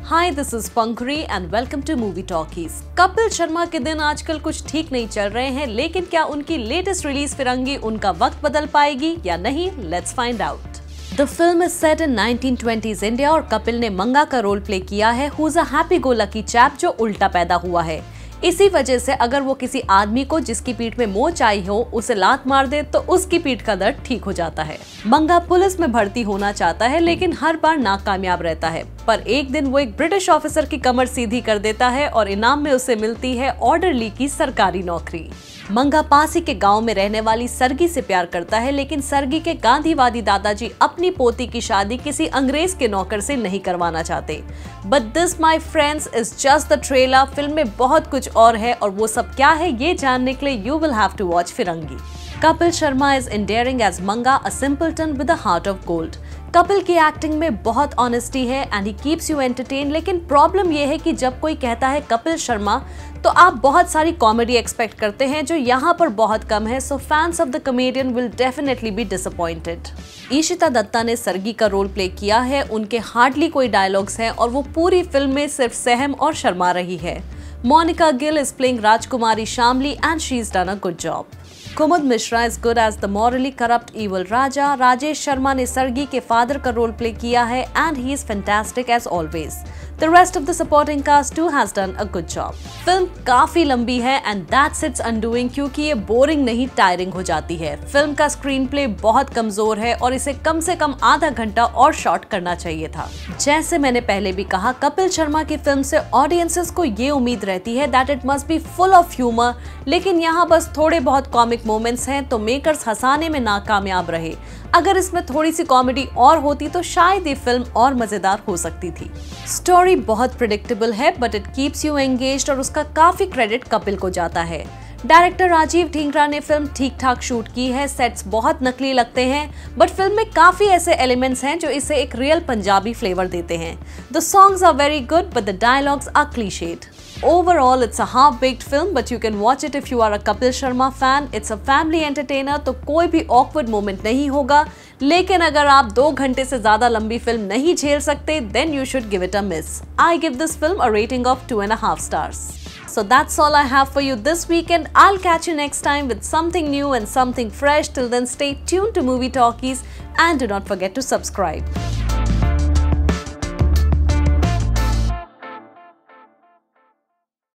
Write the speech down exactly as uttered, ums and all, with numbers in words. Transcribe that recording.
Hi this is Pankhuri and welcome to movie talkies. Kapil Sharma के दिन आजकल कुछ ठीक नहीं चल रहे हैं, लेकिन क्या उनकी लेटेस्ट रिलीज फिरंगी उनका वक्त बदल पाएगी या नहीं? Let's find out. The film is set in nineteen twenties India और कपिल ने मंगा का रोल प्ले किया है, who is a happy go lucky chap जो उल्टा पैदा हुआ है। इसी वजह से अगर वो किसी आदमी को जिसकी पीठ में मोच आई हो उसे लात मार दे तो उसकी पीठ का दर्द ठीक हो जाता है। मंगा पुलिस में भर्ती होना चाहता है लेकिन हर बार नाकामयाब रहता है, पर एक दिन वो एक ब्रिटिश ऑफिसर की कमर सीधी कर देता है और इनाम में उसे मिलती है ऑर्डरली की सरकारी नौकरी। मंगा पासी के गांव में रहने वाली सरगी से प्यार करता है, लेकिन सरगी के गांधीवादी दादाजी अपनी पोती की शादी किसी अंग्रेज के नौकर से नहीं करवाना चाहते। But this my friends is just the trailer. Film में बहुत कुछ और है और वो सब क्या है ये जानने के लिए you will have to watch Firangi. Kapil Sharma is endearing as मंगा, a simpleton with a heart of gold। Kapil की एक्टिंग में बहुत ऑनेस्टी है and he keeps you entertain, लेकिन प्रॉब्लम ये है कि जब कोई कहता है कपिल शर्मा तो आप बहुत सारी कॉमेडी एक्सपेक्ट करते हैं जो यहाँ पर बहुत कम है, so fans of the comedian will definitely be disappointed. Ishita Dutta ने सरगी का रोल प्ले किया है, उनके हार्डली कोई डायलॉग्स हैं और वो पूरी फिल्म में सिर्फ सहम और शर्मा रही है। Monika Gill is playing Rajkumari Shamli and she is done a good job. Kumud Mishra is good as the morally corrupt evil Raja. Rajesh Sharma ने सरगी के फादर का रोल प्ले किया है and he is fantastic as always. The rest of the supporting cast too has done a good job। Film काफी लंबी है and that's its undoing, क्योंकि ये बोरिंग नहीं टायरिंग हो जाती है। फिल्म का स्क्रीन प्ले बहुत कमजोर है और इसे कम से कम आधा घंटा और शॉर्ट करना चाहिए था। जैसे मैंने पहले भी कहा, कपिल शर्मा की फिल्म से ऑडियंसेस को ये उम्मीद रहती है that it must be full of humour, लेकिन यहाँ बस थोड़े बहुत कॉमिक मोमेंट्स हैं तो मेकर्स हंसाने में नाकामयाब रहे। अगर इसमें थोड़ी सी कॉमेडी और होती तो शायद ये फिल्म और मजेदार हो सकती थी। स्टोरी बहुत प्रिडिक्टेबल है but it keeps you engaged और उसका काफी क्रेडिट कपिल को जाता है। डायरेक्टर राजीव ढींगरा ने फिल्म ठीक ठाक शूट की है, सेट्स बहुत नकली लगते हैं बट फिल्म में काफी ऐसे एलिमेंट्स हैं जो इसे एक रियल पंजाबी फ्लेवर देते हैं। The songs are very good but the dialogues are cliched. Overall, it's a half-baked film, but you can watch it if you are a Kapil Sharma fan. It's a family entertainer, तो कोई भी awkward moment नहीं होगा। लेकिन अगर आप दो घंटे से ज्यादा लंबी फिल्म नहीं झेल सकते, then you should give it a miss. I give this film a rating of two and a half stars. So that's all I have for you this weekend. I'll catch you next time with something new and something fresh. Till then, stay tuned to Movie Talkies and do not forget to subscribe.